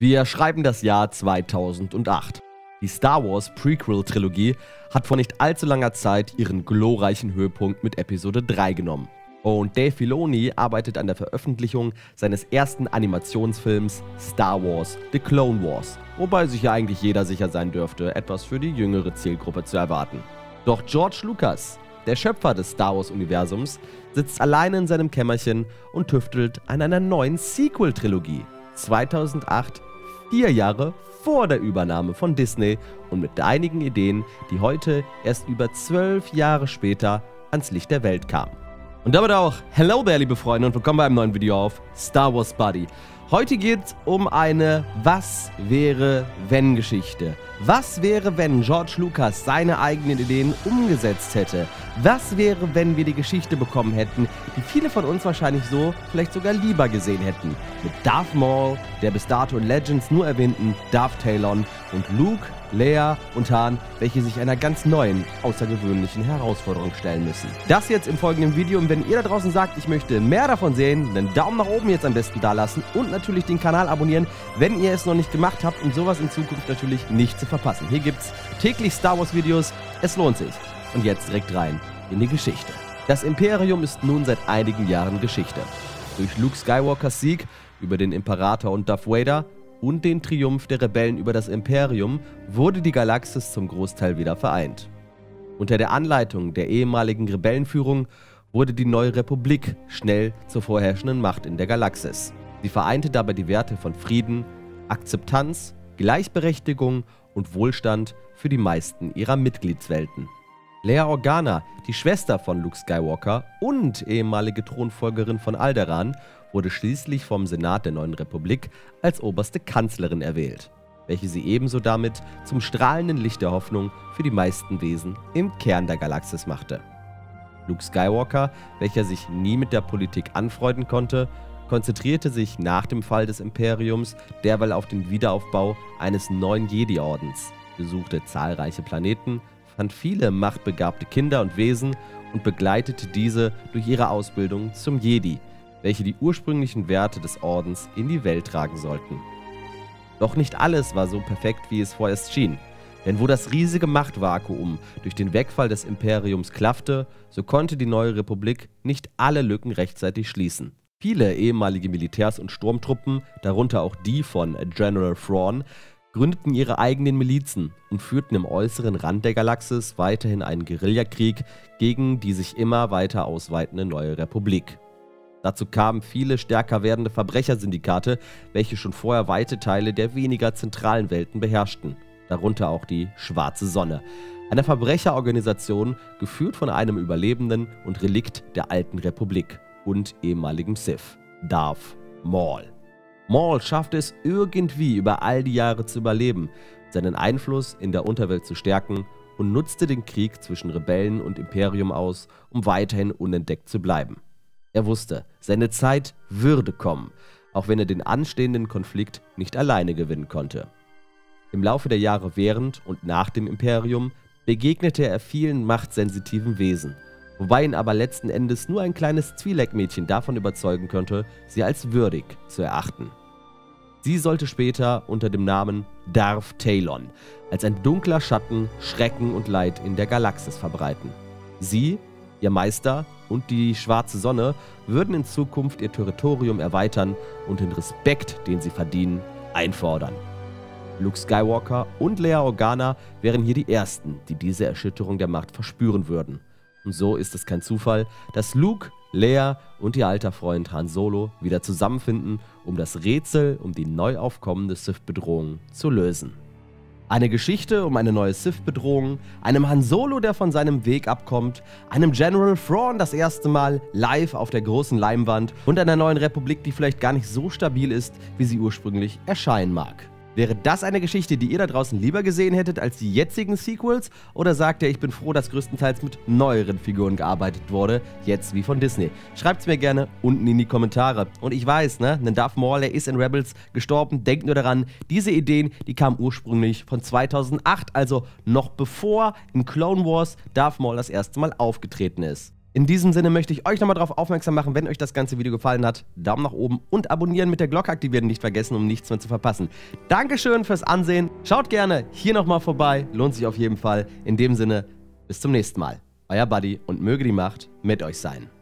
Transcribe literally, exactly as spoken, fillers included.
Wir schreiben das Jahr zweitausendacht. Die Star Wars Prequel-Trilogie hat vor nicht allzu langer Zeit ihren glorreichen Höhepunkt mit Episode drei genommen. Und Dave Filoni arbeitet an der Veröffentlichung seines ersten Animationsfilms Star Wars The Clone Wars, wobei sich ja eigentlich jeder sicher sein dürfte, etwas für die jüngere Zielgruppe zu erwarten. Doch George Lucas, der Schöpfer des Star Wars-Universums, sitzt alleine in seinem Kämmerchen und tüftelt an einer neuen Sequel-Trilogie. zweitausendacht, vier Jahre vor der Übernahme von Disney und mit einigen Ideen, die heute erst über zwölf Jahre später ans Licht der Welt kamen. Und damit auch Hello there, liebe Freunde, und willkommen bei einem neuen Video auf Star Wars Buddy. Heute geht es um eine Was-wäre-wenn-Geschichte. Was wäre, wenn George Lucas seine eigenen Ideen umgesetzt hätte? Was wäre, wenn wir die Geschichte bekommen hätten, die viele von uns wahrscheinlich so vielleicht sogar lieber gesehen hätten? Mit Darth Maul, der bis dato in Legends nur erwähnten Darth Talon und Luke, Leia und Han, welche sich einer ganz neuen, außergewöhnlichen Herausforderung stellen müssen. Das jetzt im folgenden Video, und wenn ihr da draußen sagt, ich möchte mehr davon sehen, einen Daumen nach oben jetzt am besten da lassen und natürlich den Kanal abonnieren, wenn ihr es noch nicht gemacht habt, um sowas in Zukunft natürlich nicht zu verpassen. Hier gibt's täglich Star Wars Videos, es lohnt sich. Und jetzt direkt rein in die Geschichte. Das Imperium ist nun seit einigen Jahren Geschichte. Durch Luke Skywalkers Sieg über den Imperator und Darth Vader und den Triumph der Rebellen über das Imperium wurde die Galaxis zum Großteil wieder vereint. Unter der Anleitung der ehemaligen Rebellenführung wurde die neue Republik schnell zur vorherrschenden Macht in der Galaxis. Sie vereinte dabei die Werte von Frieden, Akzeptanz, Gleichberechtigung und Wohlstand für die meisten ihrer Mitgliedswelten. Leia Organa, die Schwester von Luke Skywalker und ehemalige Thronfolgerin von Alderaan, wurde schließlich vom Senat der neuen Republik als oberste Kanzlerin erwählt, welche sie ebenso damit zum strahlenden Licht der Hoffnung für die meisten Wesen im Kern der Galaxis machte. Luke Skywalker, welcher sich nie mit der Politik anfreunden konnte, konzentrierte sich nach dem Fall des Imperiums derweil auf den Wiederaufbau eines neuen Jedi-Ordens, besuchte zahlreiche Planeten, fand viele machtbegabte Kinder und Wesen und begleitete diese durch ihre Ausbildung zum Jedi, welche die ursprünglichen Werte des Ordens in die Welt tragen sollten. Doch nicht alles war so perfekt, wie es vorerst schien. Denn wo das riesige Machtvakuum durch den Wegfall des Imperiums klaffte, so konnte die neue Republik nicht alle Lücken rechtzeitig schließen. Viele ehemalige Militärs und Sturmtruppen, darunter auch die von General Thrawn, gründeten ihre eigenen Milizen und führten im äußeren Rand der Galaxis weiterhin einen Guerillakrieg gegen die sich immer weiter ausweitende neue Republik. Dazu kamen viele stärker werdende Verbrechersyndikate, welche schon vorher weite Teile der weniger zentralen Welten beherrschten, darunter auch die Schwarze Sonne, eine Verbrecherorganisation, geführt von einem Überlebenden und Relikt der alten Republik und ehemaligem Sith, Darth Maul. Maul schaffte es irgendwie über all die Jahre zu überleben, seinen Einfluss in der Unterwelt zu stärken und nutzte den Krieg zwischen Rebellen und Imperium aus, um weiterhin unentdeckt zu bleiben. Er wusste, seine Zeit würde kommen, auch wenn er den anstehenden Konflikt nicht alleine gewinnen konnte. Im Laufe der Jahre während und nach dem Imperium begegnete er vielen machtsensitiven Wesen, wobei ihn aber letzten Endes nur ein kleines Twi'lek-Mädchen davon überzeugen konnte, sie als würdig zu erachten. Sie sollte später unter dem Namen Darth Talon als ein dunkler Schatten Schrecken und Leid in der Galaxis verbreiten. Sie, ihr Meister und die Schwarze Sonne würden in Zukunft ihr Territorium erweitern und den Respekt, den sie verdienen, einfordern. Luke Skywalker und Leia Organa wären hier die Ersten, die diese Erschütterung der Macht verspüren würden. Und so ist es kein Zufall, dass Luke, Leia und ihr alter Freund Han Solo wieder zusammenfinden, um das Rätsel um die neu aufkommende Sith-Bedrohung zu lösen. Eine Geschichte um eine neue Sith-Bedrohung, einem Han Solo, der von seinem Weg abkommt, einem General Thrawn das erste Mal live auf der großen Leinwand und einer neuen Republik, die vielleicht gar nicht so stabil ist, wie sie ursprünglich erscheinen mag. Wäre das eine Geschichte, die ihr da draußen lieber gesehen hättet als die jetzigen Sequels? Oder sagt ihr, ich bin froh, dass größtenteils mit neueren Figuren gearbeitet wurde, jetzt wie von Disney? Schreibt's mir gerne unten in die Kommentare. Und ich weiß, ne, ein Darth Maul, der ist in Rebels gestorben. Denkt nur daran, diese Ideen, die kamen ursprünglich von zweitausendacht, also noch bevor in Clone Wars Darth Maul das erste Mal aufgetreten ist. In diesem Sinne möchte ich euch nochmal darauf aufmerksam machen, wenn euch das ganze Video gefallen hat, Daumen nach oben und abonnieren mit der Glocke aktivieren nicht vergessen, um nichts mehr zu verpassen. Dankeschön fürs Ansehen. Schaut gerne hier nochmal vorbei. Lohnt sich auf jeden Fall. In dem Sinne, bis zum nächsten Mal. Euer Buddy und möge die Macht mit euch sein.